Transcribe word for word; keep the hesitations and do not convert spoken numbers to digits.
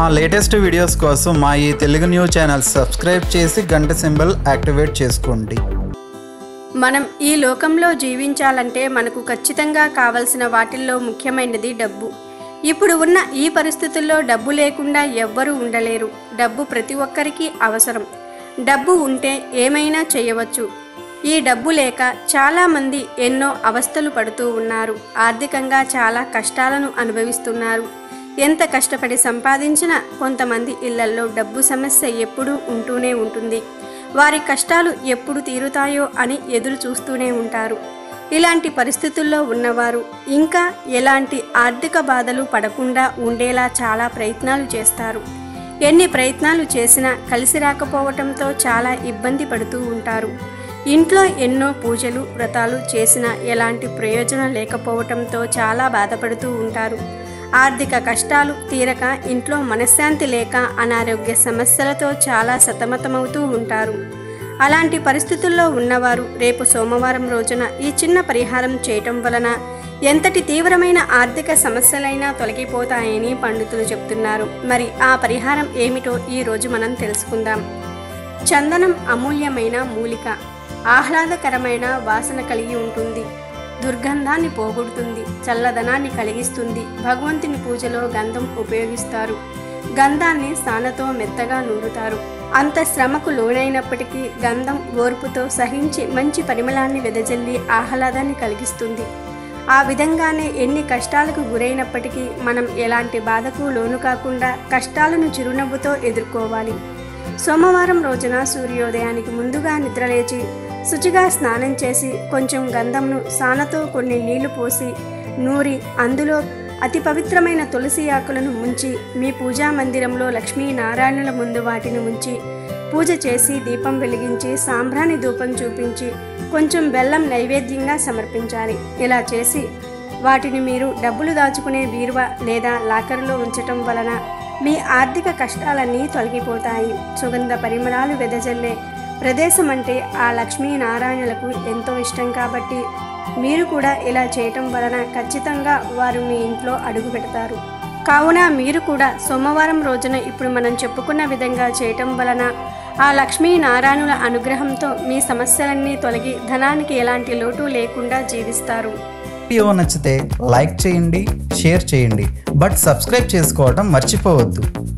మా latest videos కోసం మా ఈ తెలుగు న్యూస్ ఛానల్ సబ్స్క్రైబ్ చేసి గంట సింబల్ యాక్టివేట్ చేసుకోండి. మనం ఈ లోకంలో జీవించాలంటే మనకు ఖచ్చితంగా కావలసిన వాటిల్లో ముఖ్యమైనది డబ్బు. ఇప్పుడు ఉన్న ఈ పరిస్థితుల్లో డబ్బు లేకుండా ఎవ్వరూ ఉండలేరు. డబ్బు ప్రతి ఒక్కరికి అవసరం. డబ్బు ఉంటే ఏమైనా చేయవచ్చు. ఈ డబ్బు లేక చాలామంది ఎన్నో అవస్థలు పడుతూ ఉన్నారు. ఆర్థికంగా చాలా కష్టాలను అనుభవిస్తున్నారు. ఎంత కష్టపడి సంపాదించినా కొంతమంది ఇళ్లల్లో డబ్బు సమస్య ఎప్పుడూ ఉంటూనే ఉంటుంది. వారి కష్టాలు ఎప్పుడు తీరుతాయో అని ఎదురు చూస్తూనే ఉంటారు. ఇలాంటి పరిస్థితుల్లో ఉన్నవారు ఇంకా ఎలాంటి ఆర్థిక బాధలు పడకుండా ఉండేలా చాలా ప్రయత్నాలు చేస్తారు. ఎన్ని ప్రయత్నాలు చేసినా కలిసి రాకపోవటంతో చాలా ఇబ్బంది పడుతూ ఉంటారు. ఇంట్లో ఎన్నో పూజలు వ్రతాలు చేసినా ఎలాంటి ప్రయోజనం లేకపోవటంతో చాలా బాధపడుతూ ఉంటారు. ఆర్థిక కష్టాలు తీరక ఇంట్లో మనశ్శాంతి లేక అనారోగ్య సమస్యలతో చాలా సతమతమవుతూ ఉంటారు. అలాంటి పరిస్థితుల్లో ఉన్నవారు రేపు సోమవారం రోజున ఈ చిన్న పరిహారం చేయటం వలన ఎంతటి తీవ్రమైన ఆర్థిక సమస్యలైనా తొలగిపోతాయని పండితులు చెప్తున్నారు. మరి ఆ పరిహారం ఏమిటో ఈరోజు మనం తెలుసుకుందాం. చందనం అమూల్యమైన మూలిక. ఆహ్లాదకరమైన వాసన కలిగి ఉంటుంది. దుర్గంధాన్ని పోగొడుతుంది. చల్లదనాన్ని కలిగిస్తుంది. భగవంతుని పూజలో గంధం ఉపయోగిస్తారు. గంధాన్ని సానతో మెత్తగా నూరుతారు. అంత శ్రమకు లోనైనప్పటికీ గంధం ఓర్పుతో సహించి మంచి పరిమళాన్ని వెదజల్లి ఆహ్లాదాన్ని కలిగిస్తుంది. ఆ విధంగానే ఎన్ని కష్టాలకు గురైనప్పటికీ మనం ఎలాంటి బాధకు లోను కాకుండా కష్టాలను చిరునవ్వుతో ఎదుర్కోవాలి. సోమవారం రోజున సూర్యోదయానికి ముందుగా నిద్రలేచి శుచిగా స్నానం చేసి కొంచెం గంధంను సానతో కొన్ని నీళ్లు పోసి నూరి అందులో అతి పవిత్రమైన తులసి ఆకులను ముంచి మీ పూజా మందిరంలో లక్ష్మీనారాయణుల ముందు వాటిని ఉంచి పూజ చేసి దీపం వెలిగించి సాంబ్రాణి ధూపం చూపించి కొంచెం బెల్లం నైవేద్యంగా సమర్పించాలి. ఇలా చేసి వాటిని మీరు డబ్బులు దాచుకునే బీరువా లేదా లాకర్లో ఉంచటం వలన మీ ఆర్థిక కష్టాలన్నీ తొలగిపోతాయి. సుగంధ పరిమళాలు వెదజల్లే ప్రదేశం అంటే ఆ లక్ష్మీనారాయణులకు ఎంతో ఇష్టం కాబట్టి మీరు కూడా ఇలా చేయటం వలన ఖచ్చితంగా వారు మీ ఇంట్లో అడుగు పెడతారు. కావున మీరు కూడా సోమవారం రోజున ఇప్పుడు మనం చెప్పుకున్న విధంగా చేయటం వలన ఆ లక్ష్మీనారాయణుల అనుగ్రహంతో మీ సమస్యలన్నీ తొలగి ధనానికి ఎలాంటి లోటు లేకుండా జీవిస్తారు. వీడియో నచ్చితే లైక్ చేయండి, షేర్ చేయండి, బట్ సబ్స్క్రైబ్ చేసుకోవడం మర్చిపోవద్దు.